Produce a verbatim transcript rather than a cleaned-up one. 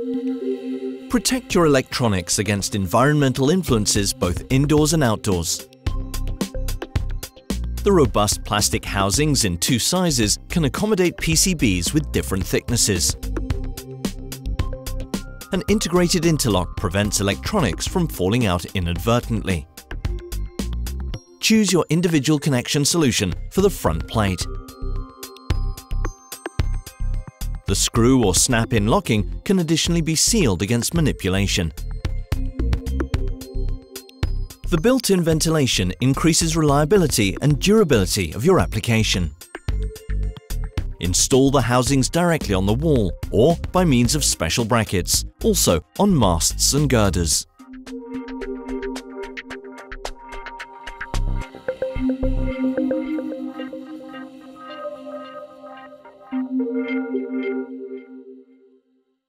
Protect your electronics against environmental influences both indoors and outdoors. The robust plastic housings in two sizes can accommodate P C Bs with different thicknesses. An integrated interlock prevents electronics from falling out inadvertently. Choose your individual connection solution for the front plate. The screw or snap-in locking can additionally be sealed against manipulation. The built-in ventilation increases reliability and durability of your application. Install the housings directly on the wall or by means of special brackets, also on masts and girders.